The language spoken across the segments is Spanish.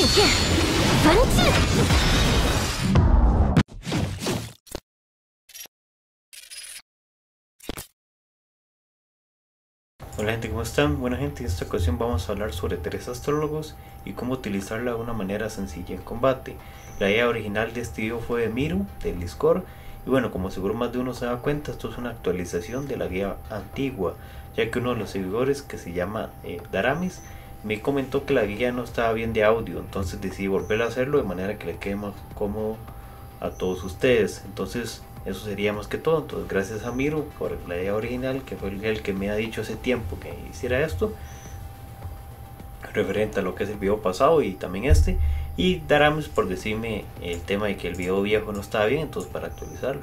Hola gente, ¿cómo están? Bueno gente, en esta ocasión vamos a hablar sobre 3 astrólogos y cómo utilizarla de una manera sencilla en combate. La idea original de este video fue de Miru, del Discord, y bueno, como seguro más de uno se da cuenta, esto es una actualización de la guía antigua, ya que uno de los seguidores, que se llama Daramis, me comentó que la guía no estaba bien de audio, entonces decidí volver a hacerlo de manera que le quede más cómodo a todos ustedes. Entonces eso sería más que todo. Entonces gracias a Miru por la idea original, que fue el que me ha dicho hace tiempo que hiciera esto referente a lo que es el video pasado y también este, y Daramis por decirme el tema de que el video viejo no estaba bien, entonces para actualizarlo.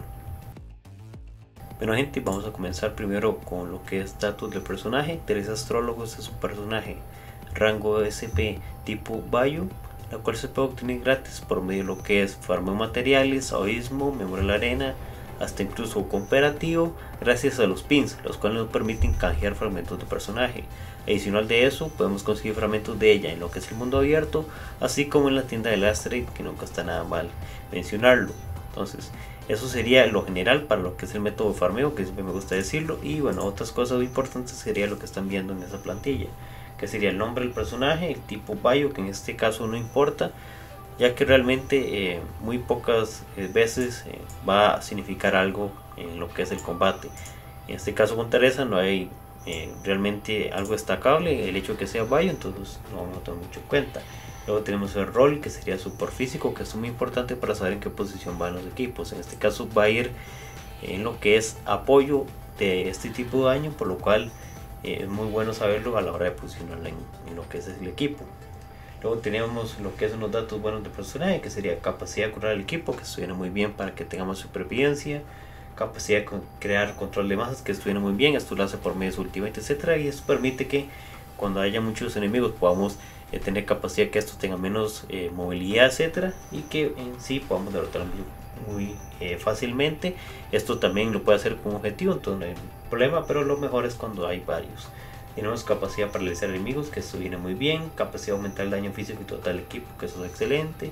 Bueno gente, vamos a comenzar primero con lo que es estatus del personaje. 3 astrólogos es un personaje rango SP tipo Bayo, la cual se puede obtener gratis por medio de lo que es farmeo materiales, ahoísmo, memoria de la arena, hasta incluso cooperativo, gracias a los pins, los cuales nos permiten canjear fragmentos de personaje. Adicional de eso, podemos conseguir fragmentos de ella en lo que es el mundo abierto, así como en la tienda de Lastrade, que nunca está nada mal mencionarlo. Entonces, eso sería lo general para lo que es el método de farmeo, que siempre me gusta decirlo. Y bueno, otras cosas muy importantes sería lo que están viendo en esa plantilla, que sería el nombre del personaje, el tipo Bayo, que en este caso no importa, ya que realmente muy pocas veces va a significar algo en lo que es el combate. En este caso con Teresa no hay realmente algo destacable, el hecho de que sea Bayo, entonces no vamos a tener mucho en cuenta. Luego tenemos el rol, que sería support físico, que es muy importante para saber en qué posición van los equipos. En este caso va a ir en lo que es apoyo de este tipo de daño, por lo cual es muy bueno saberlo a la hora de posicionarla en lo que es el equipo. Luego tenemos lo que son los datos buenos de personaje, que sería capacidad de curar al equipo, que esto viene muy bien para que tengamos supervivencia. Capacidad de crear control de masas, que esto viene muy bien, esto lo hace por medio de su ultimate, etc. Y esto permite que cuando haya muchos enemigos podamos tener capacidad que esto tenga menos movilidad, etc. Y que en sí podamos derrotar muy fácilmente. Esto también lo puede hacer como objetivo, entonces no hay problema, pero lo mejor es cuando hay varios. Tenemos capacidad para realizar enemigos, que esto viene muy bien. Capacidad de aumentar el daño físico y total del equipo, que eso es excelente.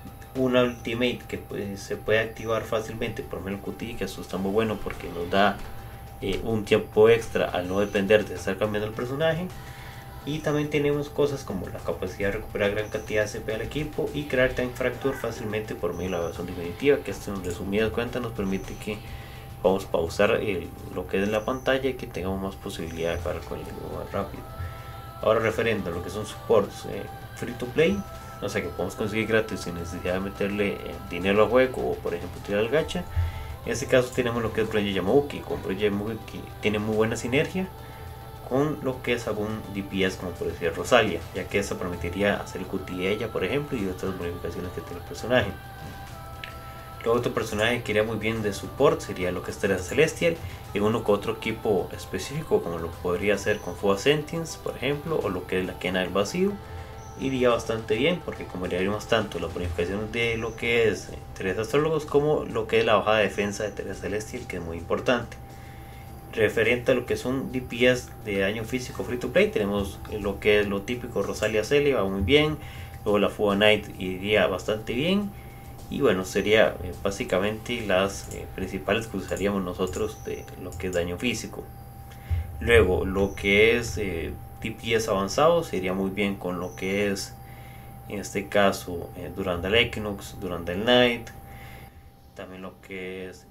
Una ultimate que se puede activar fácilmente por medio del QT, que eso está muy bueno porque nos da un tiempo extra al no depender de estar cambiando el personaje. Y también tenemos cosas como la capacidad de recuperar gran cantidad de CP al equipo y crear Time Fracture fácilmente por medio de la evaluación definitiva, que esto en resumidas cuentas nos permite que vamos a pausar lo que es la pantalla y que tengamos más posibilidad de parar con el juego más rápido. Ahora referente a lo que son supports free to play, o sea que podemos conseguir gratis sin necesidad de meterle dinero al juego o por ejemplo tirar el gacha. En este caso tenemos lo que es Project Yamauchi. Con Project Yamauchi tiene muy buena sinergia con lo que es algún DPS, como por decir Rosalia, ya que eso permitiría hacer el QT de ella por ejemplo y otras modificaciones que tiene el personaje. Luego otro personaje que iría muy bien de support sería lo que es Teresa Celestial y uno con otro equipo específico, como lo podría hacer con Fuga Sentience por ejemplo, o lo que es la Kena del Vacío. Iría bastante bien porque como haríamos tanto la bonificación de lo que es 3 astrólogos como lo que es la bajada de defensa de Teresa Celestial, que es muy importante. Referente a lo que son DPS de daño físico free to play, tenemos lo que es lo típico Rosalia Celia, va muy bien. Luego la Fuga Knight iría bastante bien. Y bueno, sería básicamente las principales que usaríamos nosotros de lo que es daño físico. Luego lo que es DPS avanzado sería muy bien con lo que es en este caso Durandal Equinox, Durandal Night, también lo que es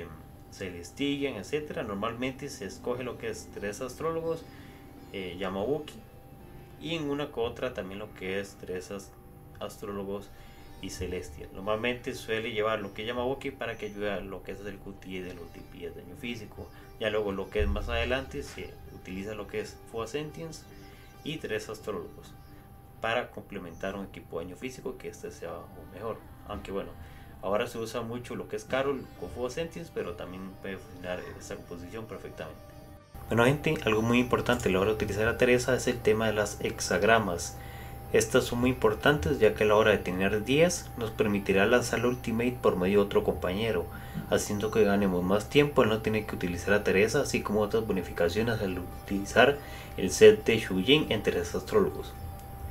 Celestian, etc. Normalmente se escoge lo que es 3 astrólogos, Yamauchi, y en una que otra también lo que es 3 astrólogos y Celestial. Normalmente suele llevar lo que llama Yamauchi para que ayude a lo que es el QT de los DPS de daño físico. Ya luego lo que es más adelante se utiliza lo que es Fuga Sentience y 3 astrólogos para complementar un equipo de daño físico que este sea mejor. Aunque bueno, ahora se usa mucho lo que es Carol con Fuga Sentience, pero también puede funcionar esta composición perfectamente. Bueno gente, algo muy importante a la hora de utilizar a Teresa es el tema de las hexagramas. Estas son muy importantes ya que a la hora de tener 10 nos permitirá lanzar la ultimate por medio de otro compañero, haciendo que ganemos más tiempo al no tener que utilizar a Teresa, así como otras bonificaciones al utilizar el set de Shujin en 3 astrólogos.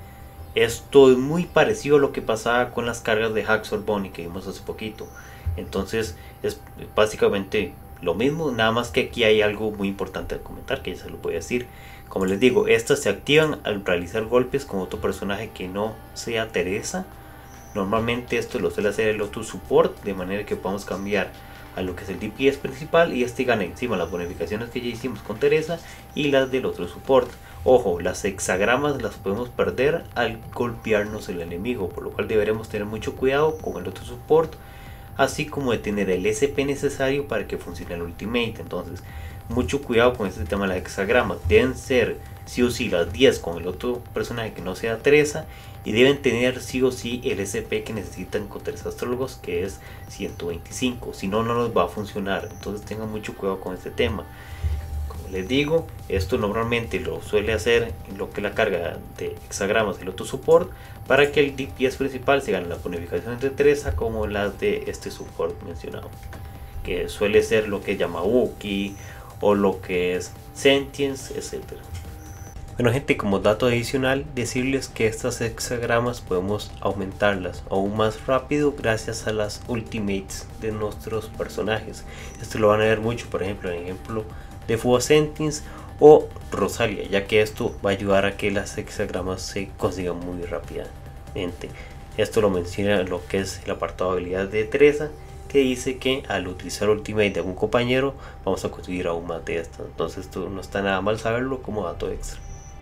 Esto es muy parecido a lo que pasaba con las cargas de Haxor Bunny que vimos hace poquito. Entonces es básicamente lo mismo, nada más que aquí hay algo muy importante de comentar que ya se lo voy a decir. Como les digo, estas se activan al realizar golpes con otro personaje que no sea Teresa. Normalmente esto lo suele hacer el otro support, de manera que podamos cambiar a lo que es el DPS principal y este gana encima las bonificaciones que ya hicimos con Teresa y las del otro support. Ojo, las hexagramas las podemos perder al golpearnos el enemigo, por lo cual deberemos tener mucho cuidado con el otro support, así como de tener el SP necesario para que funcione el ultimate. Entonces mucho cuidado con este tema de las hexagramas, deben ser sí o sí las 10 con el otro personaje que no sea Teresa, y deben tener sí o sí el SP que necesitan con 3 astrólogos, que es 125, si no, no nos va a funcionar. Entonces tengan mucho cuidado con este tema. Como les digo, esto normalmente lo suele hacer en lo que es la carga de hexagramas del otro support, para que el DPS principal se gane las bonificaciones de Teresa como las de este support mencionado, que suele ser lo que llama Wookiee o lo que es Sentience, etcétera. Bueno gente, como dato adicional, decirles que estas hexagramas podemos aumentarlas aún más rápido gracias a las ultimates de nuestros personajes. Esto lo van a ver mucho, por ejemplo, en el ejemplo de Fuego Sentience o Rosalia, ya que esto va a ayudar a que las hexagramas se consigan muy rápidamente. Esto lo menciona lo que es el apartado de habilidad de Teresa, que dice que al utilizar ultimate de algún compañero vamos a conseguir aún más de estas. Entonces esto no está nada mal saberlo como dato extra.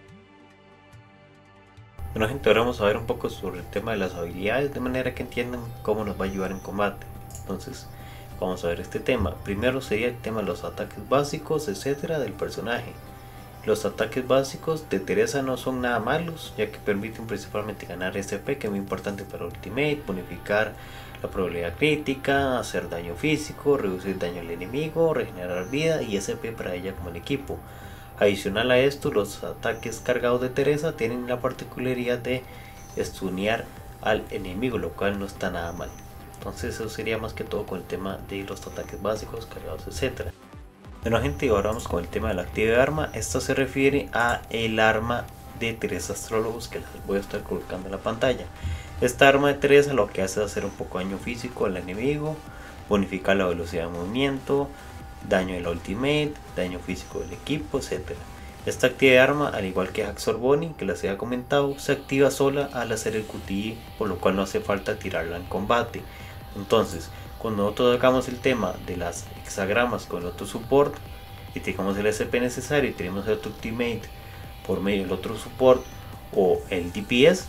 Bueno gente, ahora vamos a ver un poco sobre el tema de las habilidades, de manera que entiendan cómo nos va a ayudar en combate. Entonces vamos a ver este tema. Primero sería el tema de los ataques básicos, etcétera, del personaje. Los ataques básicos de Teresa no son nada malos, ya que permiten principalmente ganar SP, que es muy importante para Ultimate, bonificar la probabilidad crítica, hacer daño físico, reducir daño al enemigo, regenerar vida y SP para ella como el equipo. Adicional a esto, los ataques cargados de Teresa tienen la particularidad de stunear al enemigo, lo cual no está nada mal. Entonces eso sería más que todo con el tema de los ataques básicos, cargados, etcétera. Bueno gente, ahora vamos con el tema de la actividad de arma. Esto se refiere a el arma de Teresa Astrólogos, que les voy a estar colocando en la pantalla. Esta arma de Teresa lo que hace es hacer un poco de daño físico al enemigo, bonificar la velocidad de movimiento, daño de la ultimate, daño físico del equipo, etc. Esta actividad de arma, al igual que Haxor Bunny, que les había comentado, se activa sola al hacer el QTE, por lo cual no hace falta tirarla en combate. Entonces, cuando nosotros hagamos el tema de las hexagramas con el otro support y tengamos el SP necesario y tenemos el otro ultimate por medio del otro support o el DPS,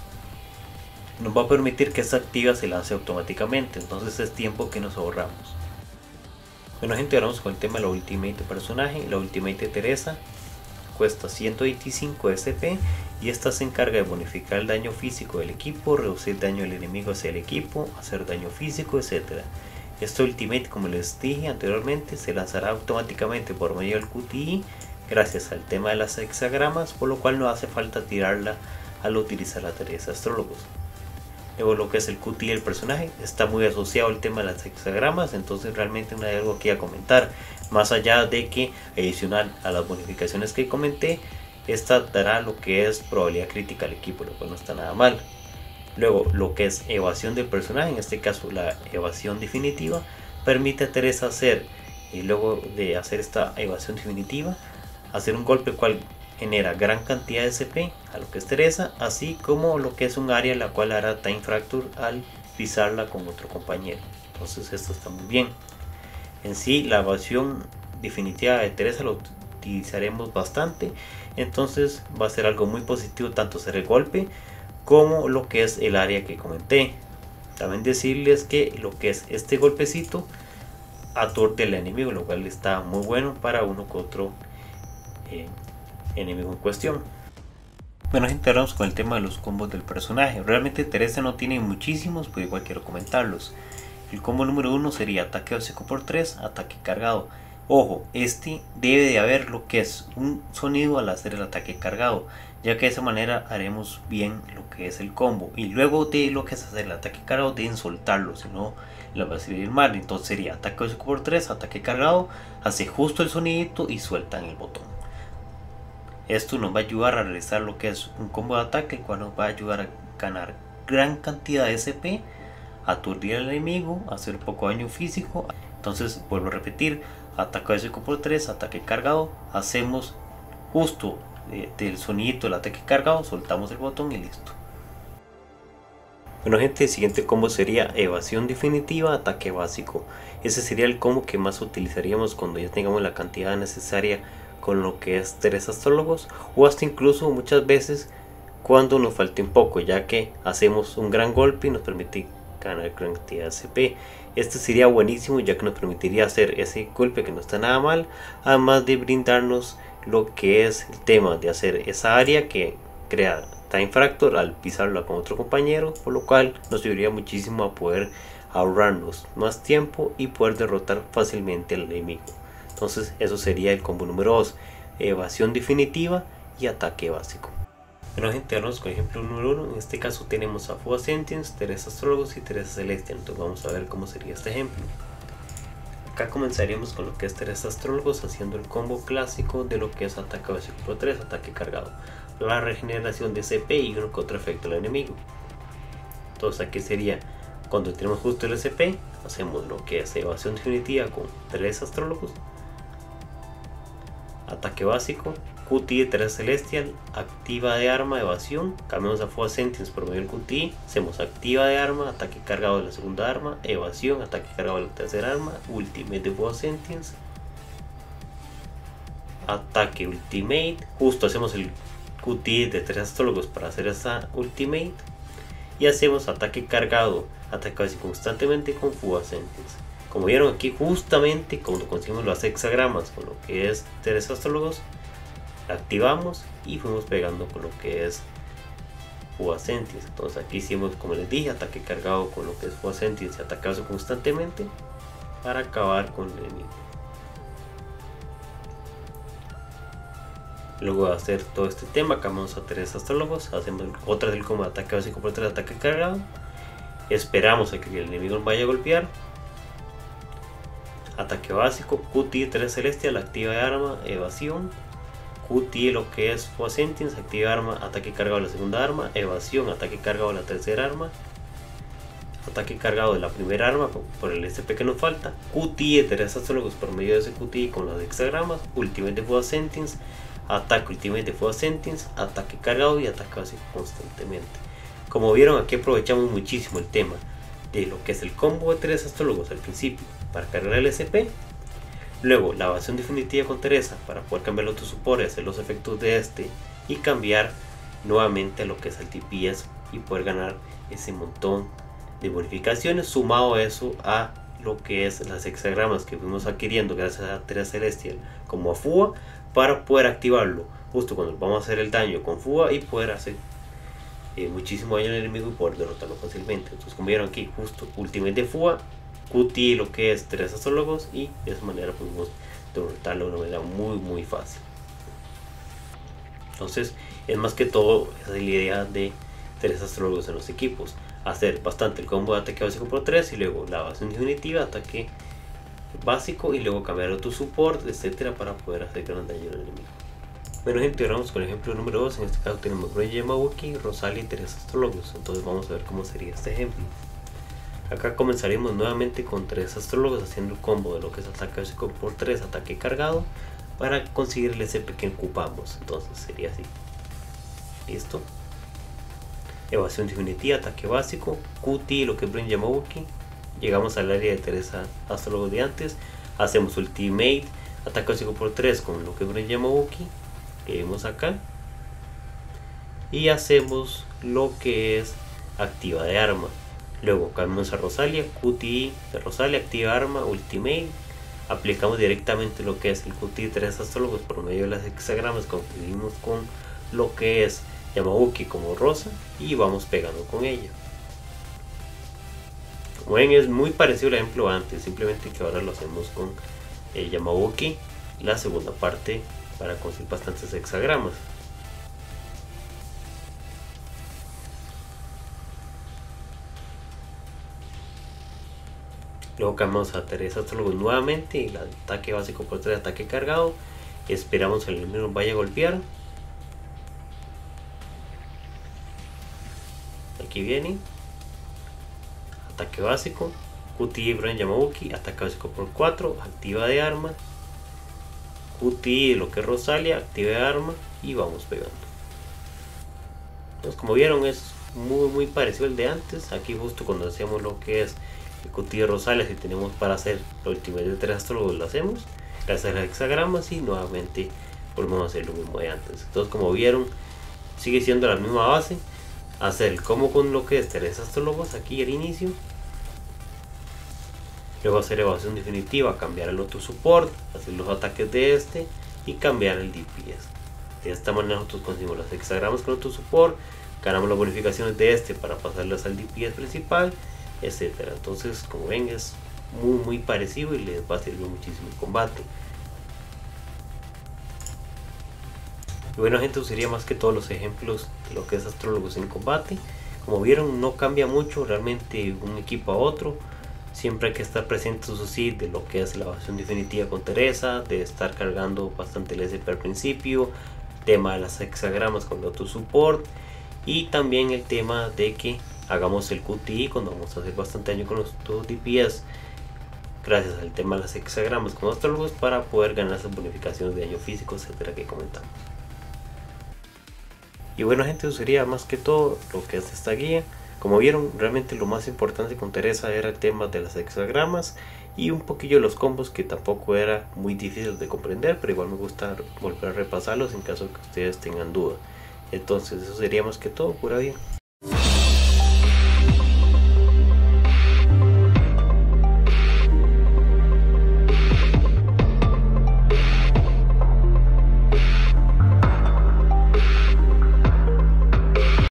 nos va a permitir que esta activa se lance automáticamente. Entonces es tiempo que nos ahorramos. Bueno gente, ahora vamos con el tema de la ultimate de personaje. La ultimate de Teresa cuesta 125 SP y esta se encarga de bonificar el daño físico del equipo, reducir daño del enemigo hacia el equipo, hacer daño físico, etc. Este ultimate, como les dije anteriormente, se lanzará automáticamente por medio del QTE gracias al tema de las hexagramas, por lo cual no hace falta tirarla al utilizar la Teresa Astrólogos. Luego lo que es el QTE del personaje está muy asociado al tema de las hexagramas, entonces realmente no hay algo que a comentar, más allá de que adicional a las bonificaciones que comenté, esta dará lo que es probabilidad crítica al equipo, lo cual no está nada mal. Luego lo que es evasión del personaje, en este caso la evasión definitiva, permite a Teresa hacer, y luego de hacer esta evasión definitiva, hacer un golpe cual genera gran cantidad de SP a lo que es Teresa, así como lo que es un área la cual hará time fracture al pisarla con otro compañero. Entonces esto está muy bien. En sí la evasión definitiva de Teresa lo utilizaremos bastante, entonces va a ser algo muy positivo tanto hacer el golpe como lo que es el área que comenté. También decirles que lo que es este golpecito aturde al enemigo, lo cual está muy bueno para uno que otro enemigo en cuestión. Bueno gente, ahora vamos con el tema de los combos del personaje. Realmente Teresa no tiene muchísimos, pero igual quiero comentarlos. El combo número 1 sería ataque básico por 3, ataque cargado. Ojo, este debe de haber lo que es un sonido al hacer el ataque cargado, ya que de esa manera haremos bien lo que es el combo. Y luego de lo que es hacer el ataque cargado deben soltarlo, si no la va a salir mal. Entonces sería ataque básico por 3, ataque cargado, hace justo el sonidito y sueltan el botón. Esto nos va a ayudar a realizar lo que es un combo de ataque, el cual nos va a ayudar a ganar gran cantidad de SP, aturdir al enemigo, hacer poco daño físico. Entonces vuelvo a repetir, ataque básico por 3, ataque cargado, hacemos justo del sonidito del ataque cargado, soltamos el botón y listo. Bueno gente, el siguiente combo sería evasión definitiva, ataque básico. Ese sería el combo que más utilizaríamos cuando ya tengamos la cantidad necesaria con lo que es 3 astrólogos, o hasta incluso muchas veces cuando nos falte un poco, ya que hacemos un gran golpe y nos permite ganar gran cantidad de SP. Este sería buenísimo, ya que nos permitiría hacer ese golpe que no está nada mal, además de brindarnos lo que es el tema de hacer esa área que crea Time Fracture al pisarla con otro compañero, por lo cual nos ayudaría muchísimo a poder ahorrarnos más tiempo y poder derrotar fácilmente al enemigo. Entonces eso sería el combo número 2, evasión definitiva y ataque básico. Bueno gente, vamos con el ejemplo número 1. En este caso tenemos a Fuga Sentience, 3 astrólogos y 3 celestial. Entonces vamos a ver cómo sería este ejemplo. Acá comenzaríamos con lo que es 3 astrólogos, haciendo el combo clásico de lo que es ataque básico por 3, ataque cargado, la regeneración de CP y uno que otro efecto al enemigo. Entonces aquí sería, cuando tenemos justo el SP, hacemos lo que es evasión definitiva con 3 astrólogos, ataque básico, QTE de 3 celestial, activa de arma, evasión, cambiamos a Fuga Sentience por medio del QTE, hacemos activa de arma, ataque cargado de la segunda arma, evasión, ataque cargado de la tercera arma, ultimate de Fuga Sentience, ataque ultimate, justo hacemos el QTE de 3 astrólogos para hacer esa ultimate, y hacemos ataque cargado, ataque básico constantemente con Fuga Sentience. Como vieron aquí, justamente cuando conseguimos los hexagramas con lo que es 3 astrólogos, la activamos y fuimos pegando con lo que es Fuga Sentience. Entonces aquí hicimos, como les dije, ataque cargado con lo que es Fuga Sentience y atacarse constantemente para acabar con el enemigo. Luego de hacer todo este tema, cambiamos a 3 astrólogos, hacemos otra del combo de ataque básico por 3, ataque cargado, esperamos a que el enemigo nos vaya a golpear, ataque básico, QTE 3 celestial, activa de arma, evasión, QTE lo que es Fuga Sentience, activa de arma, ataque cargado de la segunda arma, evasión, ataque cargado de la tercera arma, ataque cargado de la primera arma por el SP que nos falta, QTE 3 astrólogos por medio de ese QTE con los hexagramas, ultimate de Fuga Sentience, ataque ultimate de Fuga Sentience, ataque cargado y ataque básico constantemente. Como vieron, aquí aprovechamos muchísimo el tema de lo que es el combo de 3 astrólogos al principio para cargar el SP, luego la evasión definitiva con Teresa para poder cambiar los support y hacer los efectos de este, y cambiar nuevamente a lo que es el TPS y poder ganar ese montón de bonificaciones, sumado a eso a lo que es las hexagramas que fuimos adquiriendo gracias a Teresa Celestial como a Fuga, para poder activarlo justo cuando vamos a hacer el daño con Fuga y poder hacer muchísimo daño al enemigo y poder derrotarlo fácilmente. Entonces, como vieron aquí, justo ultimate de Fuga, QTE lo que es 3 astrólogos, y de esa manera podemos derrotarlo de una manera muy fácil. Entonces es más que todo esa es la idea de 3 astrólogos en los equipos, hacer bastante el combo de ataque básico por 3 y luego la evasión definitiva, ataque básico y luego cambiar otro support, etcétera, para poder hacer gran daño al enemigo. Bueno gente, ahora vamos con el ejemplo número 2. En este caso tenemos Grey Yamauchi, Rosalia y 3 astrólogos. Entonces vamos a ver cómo sería este ejemplo. Acá comenzaremos nuevamente con 3 astrólogos haciendo el combo de lo que es ataque básico por 3, ataque cargado, para conseguir el SP que ocupamos. Entonces sería así. Listo. Evasión definitiva, ataque básico, QTE lo que es Grey Yamauchi. Llegamos al área de 3 astrólogos de antes, hacemos ultimate, ataque básico por 3 con lo que es Grey Yamauchi, que vemos acá, y hacemos lo que es activa de arma. Luego cambiamos a Rosalia, QTE de Rosalia, activa arma, ultimate, aplicamos directamente lo que es el QTE 3 astrólogos por medio de las hexagramas, conseguimos con lo que es Yamauchi como Rosa y vamos pegando con ella. Como ven, es muy parecido al ejemplo antes, simplemente que ahora lo hacemos con el Yamauchi, la segunda parte, para conseguir bastantes hexagramas. Luego cambiamos a 3 astrólogos nuevamente y el ataque básico por 3, ataque cargado. Esperamos que el enemigo nos vaya a golpear. aquí viene ataque básico, QTE Bren Yamabuki, ataque básico por 4, activa de arma, QTE lo que es Rosalia, activa de arma y vamos pegando. Entonces, como vieron, es muy parecido al de antes. Aquí justo cuando hacemos lo que es el QTE Rosalia, si tenemos para hacer la última de 3 astrólogos, lo hacemos, gracias a los hexagramas, y nuevamente volvemos a hacer lo mismo de antes. Entonces, como vieron, sigue siendo la misma base, hacer como con lo que es 3 astrólogos aquí al inicio, luego hacer evasión definitiva, cambiar el otro support, hacer los ataques de este y cambiar el DPS. De esta manera nosotros conseguimos los hexagramas con otro support, ganamos las bonificaciones de este para pasarlas al DPS principal, etcétera. Entonces, como ven, es muy parecido y les va a servir muchísimo el combate. Y bueno, gente, usaría más que todos los ejemplos de lo que es astrólogos en combate. Como vieron, no cambia mucho realmente un equipo a otro. Siempre hay que estar presente, eso sí, de lo que es la evasión definitiva con Teresa, de estar cargando bastante el SP al principio, tema de las hexagramas con el otro support, y también el tema de que hagamos el QTE cuando vamos a hacer bastante daño con los dos DPS, gracias al tema de las hexagramas con astrólogos, para poder ganar esas bonificaciones de daño físico, etcétera, que comentamos. Y bueno, gente, eso sería más que todo lo que es esta guía. Como vieron, realmente lo más importante con Teresa era el tema de las hexagramas y un poquillo los combos, que tampoco era muy difícil de comprender, pero igual me gusta volver a repasarlos en caso que ustedes tengan duda. Entonces eso sería más que todo, pura vida.